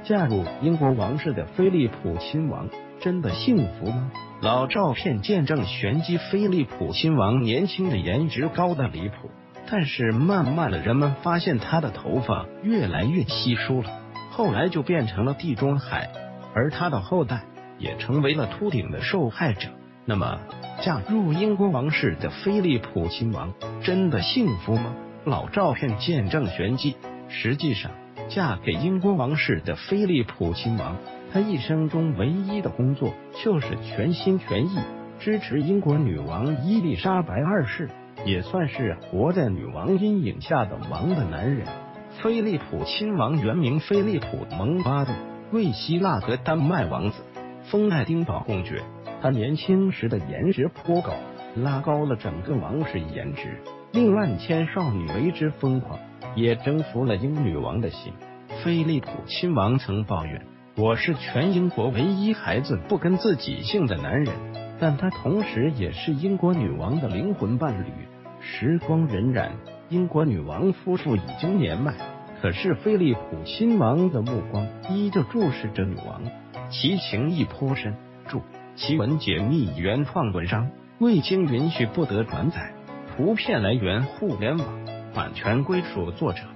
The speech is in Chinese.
嫁入英国王室的菲利普亲王真的幸福吗？老照片见证玄机，菲利普亲王年轻的颜值高的离谱，但是慢慢的人们发现他的头发越来越稀疏了，后来就变成了地中海，而他的后代也成为了秃顶的受害者。那么嫁入英国王室的菲利普亲王真的幸福吗？老照片见证玄机。实际上嫁给英国王室的菲利普亲王，他一生中唯一的工作就是全心全意支持英国女王伊丽莎白二世，也算是活在女王阴影下的王的男人。菲利普亲王原名菲利普·蒙巴顿，为希腊和丹麦王子，封爱丁堡公爵。他年轻时的颜值颇高，拉高了整个王室颜值，令万千少女为之疯狂，也征服了英女王的心。菲利普亲王曾抱怨，我是全英国唯一孩子不跟自己姓的男人，但他同时也是英国女王的灵魂伴侣。时光荏苒，英国女王夫妇已经年迈，可是菲利普亲王的目光依旧注视着女王，其情意颇深。注：其文解密原创文章未经允许不得转载，图片来源互联网，版权归属作者。